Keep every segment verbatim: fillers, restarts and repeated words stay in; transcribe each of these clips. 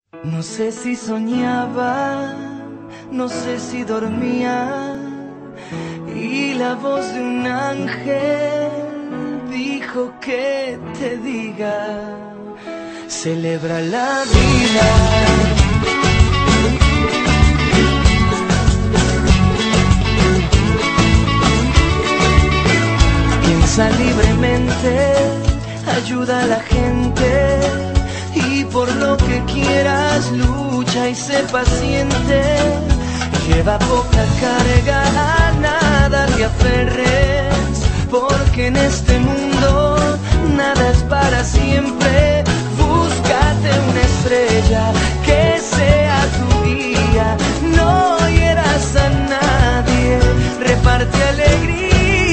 No sé si soñaba, no sé si dormía, y la voz de un ángel dijo que te diga, celebra la vida. Piensa libremente, ayuda a la gente, y por lo que quieras lucha y sé paciente. Lleva poca carga, a nada te aferres, porque en este mundo nada es para siempre. Búscate una estrella que sea tu guía, no hieras a nadie, reparte alegría.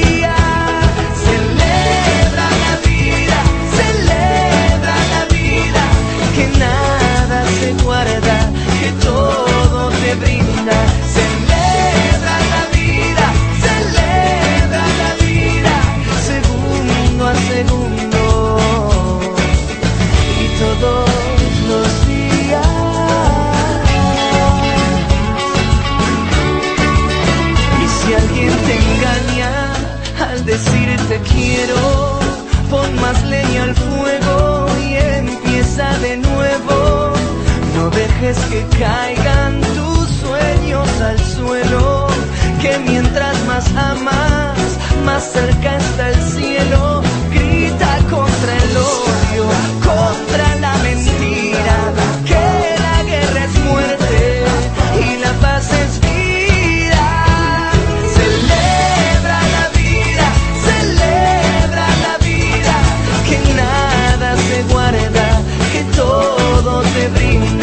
Guarda, que todo te brinda. Celebra la vida, celebra la vida, segundo a segundo y todos los días. Y si alguien te engaña al decirte quiero, pon más leña al fuego y empieza de nuevo. No dejes que caigan tus sueños al suelo, que mientras más amas, más cerca está el cielo. Grita contra el odio, contra la mentira, que la guerra es muerte y la paz es vida. Celebra la vida, celebra la vida, que nada se guarda, que todo te brinda.